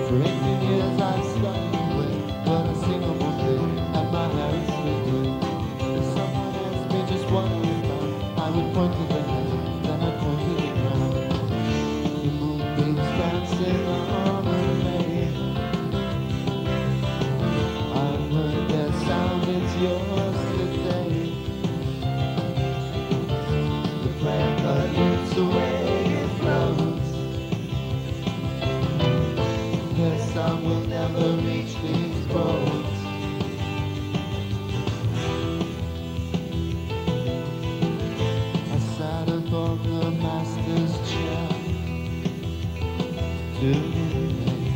For 18 years I stuck away, but I see no more thing at my Harry's feet. If someone asked me just what I found, I would point to the head, then I'd point to the ground. The moonbeams dancing on the lake. I've heard their sound, it's yours today. The prayer pollutes away, it flows. Their song will never reach these boats. I sat above the master's chair today,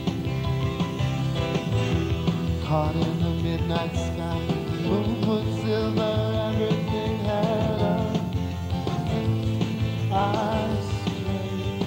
caught in the midnight sky. Moon was silver, everything had eyes straight.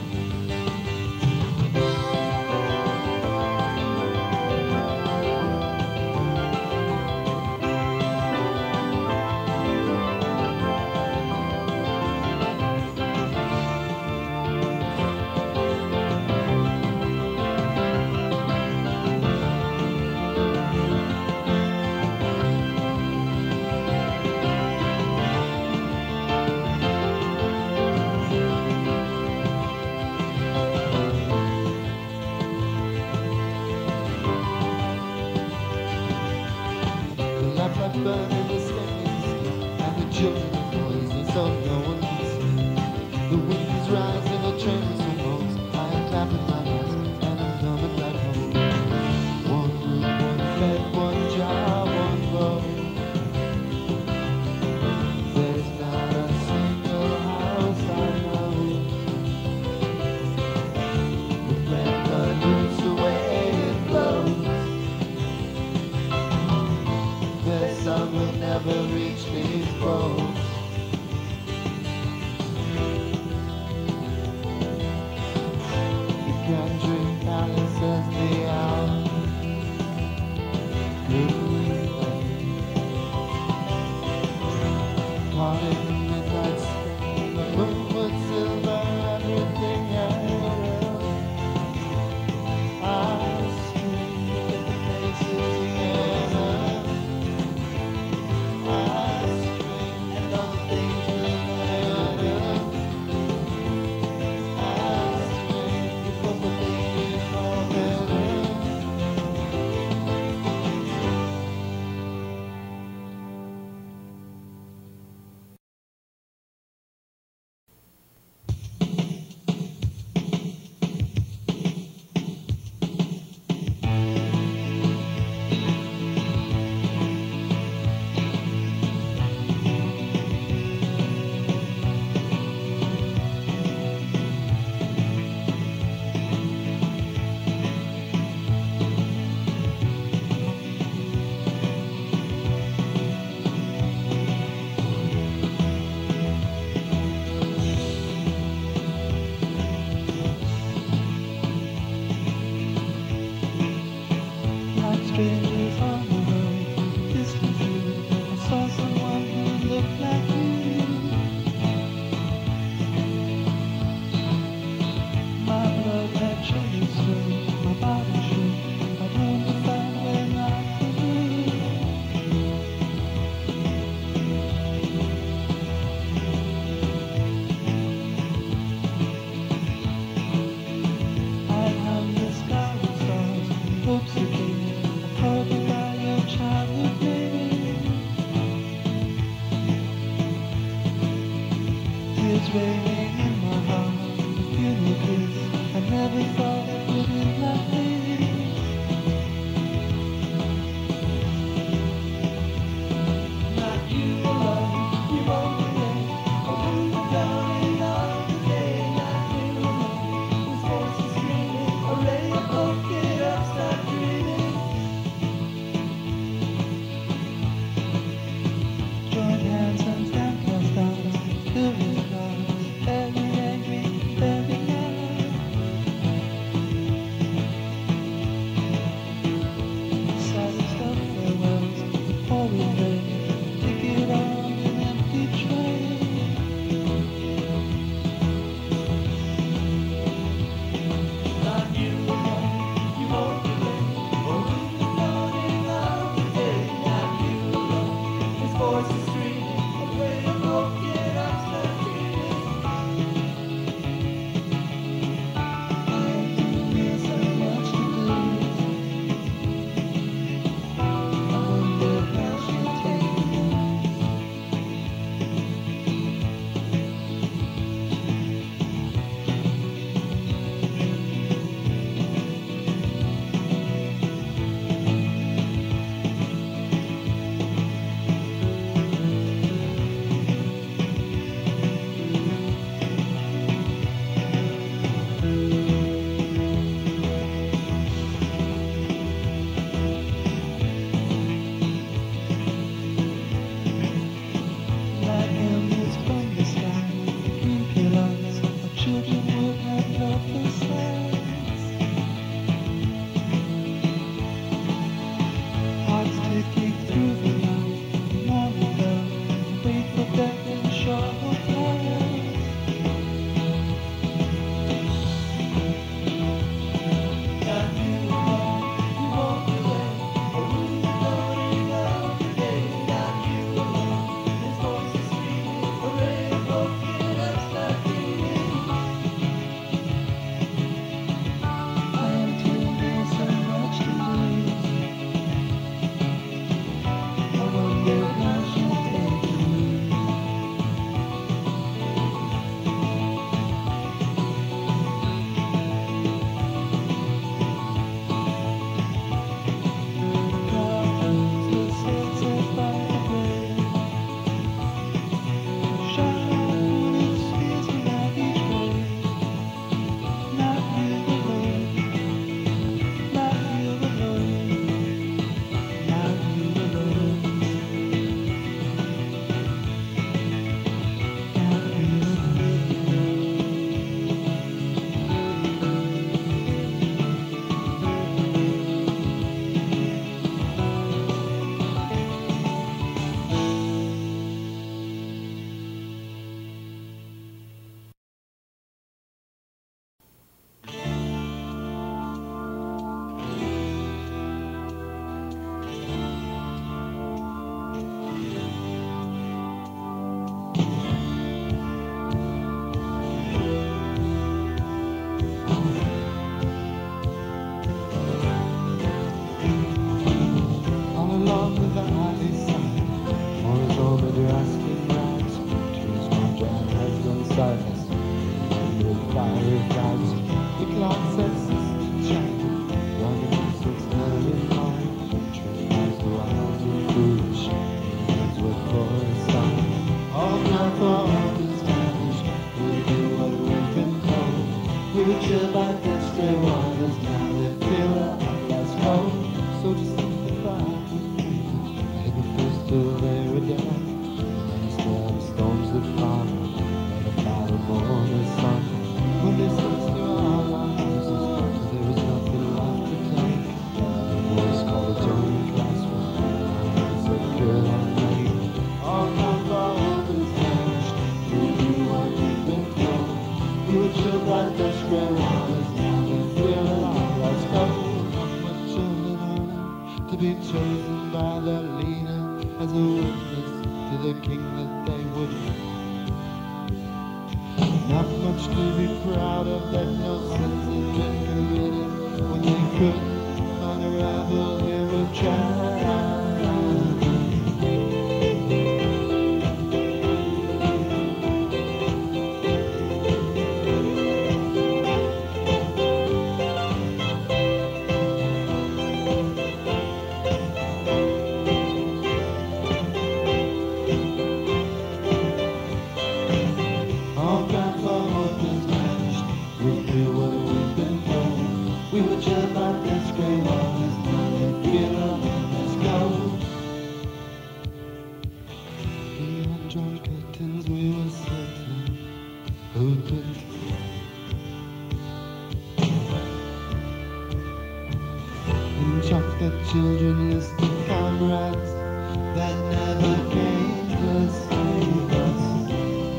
Children used to comrades that never came to save us.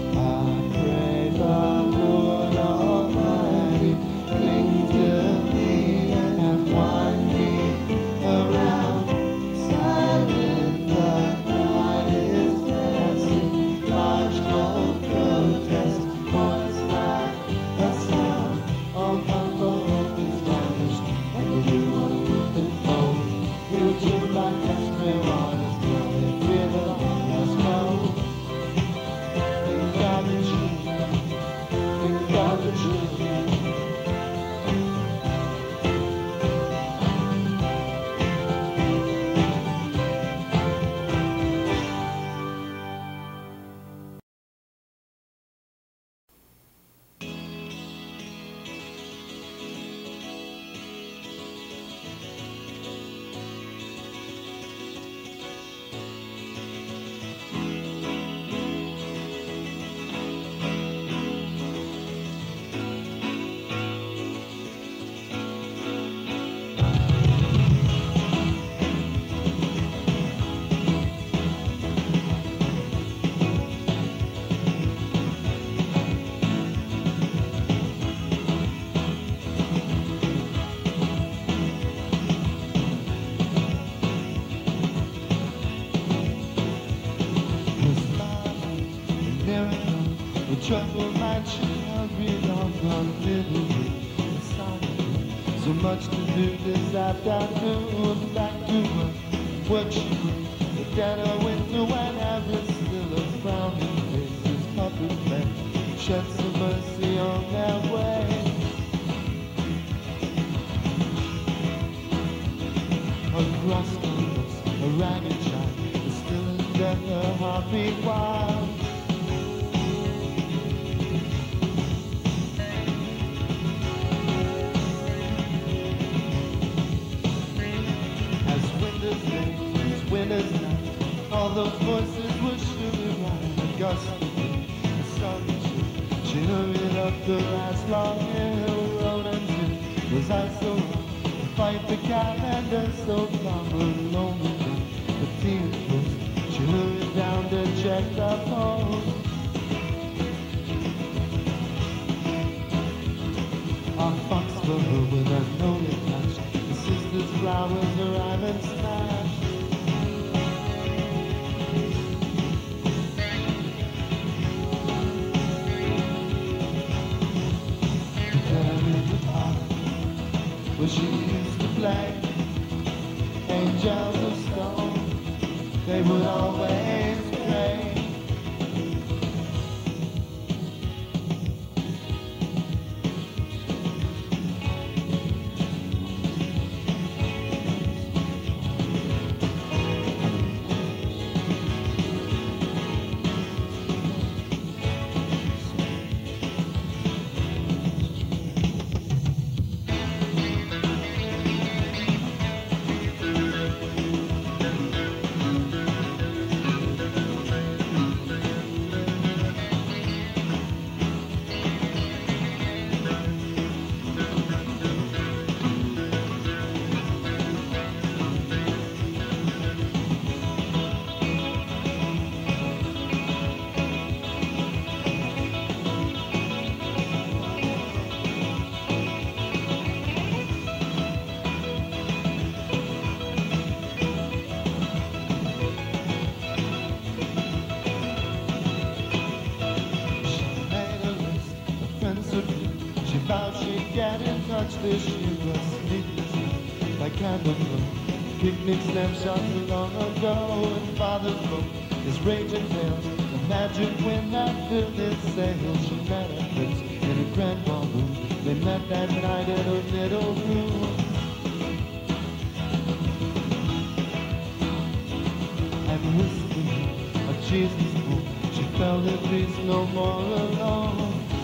I pray the Lord Almighty cling to me and wind me around. Silent the night is passing, large no protest, voice like a sound. All comfort is vanished, and we do what we've been told. Like desperate waters, till they feel run middle inside. So much to do this afternoon. Back to work she went. Down a window when Everett's still a frowning face. His puppet men shed some mercy on their way. Across the lips, a ragged child is still in death, her heartbeat wild. As winter's day, as winter's night, all those voices were surely right. A gust of wind, a sun she hurried up the last long hill road until was ice so long. Fight the calendar so far alone the tears close. She hurried down to check the post. Our fox for her with a lonely touch. The sister's flowers arrive and smash. There in the park where she used to play, angels of stone, they would always pray. She vowed she'd get in touch this year, but sleepless like candle glow. Picnic snapshots long ago, and father's book is raging tales. The magic wind that filled his sails. She met a prince in a grand ballroom. They met that night in her little room. And whispering of Jesus' book, she felt at least no more alone.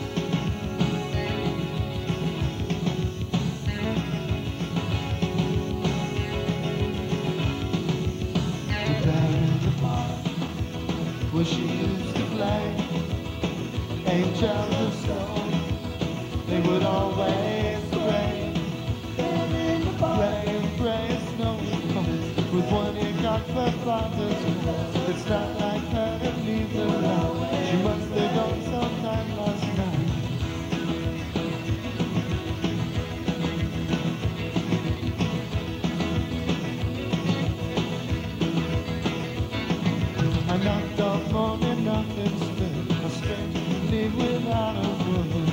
Where she used to play, angels of stone, they would always pray. Pray and pray, snow comes with one ear got her father's clothes. It's not like her to leave the alone. She must have gone sometime last night. I knocked off morning, nothing stood. A stranger to leave without a word.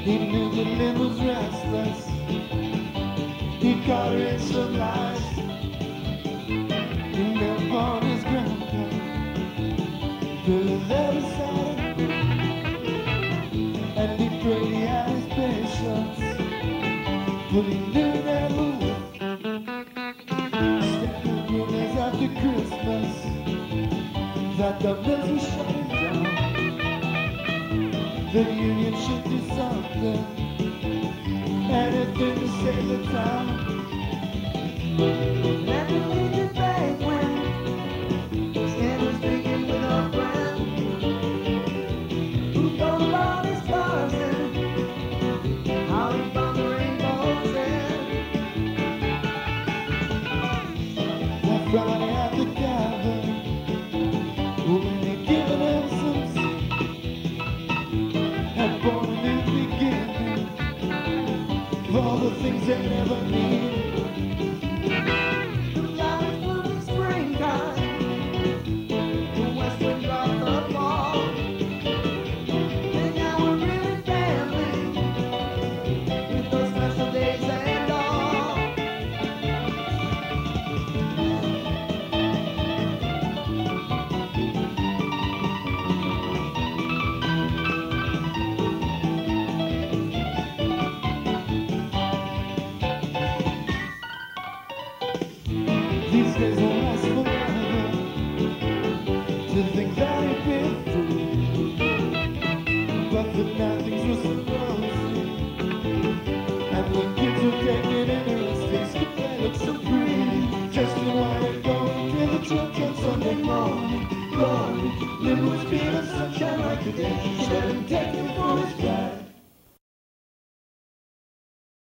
He knew that Lynn was restless. He caught her in some lies. He knelt upon his grandpa, put her there beside him, and he prayed he had his patience, but he knew never would. Stepping rumors after Christmas that the mills were shutting down. The union should do something, anything to save the town. Let me lead you back when Stan was drinking with our friend, who told about his cars and how he found the rainbow's end. That Friday at the cabin, when they'd given him some sleep, and born a new beginning of all the things they never need.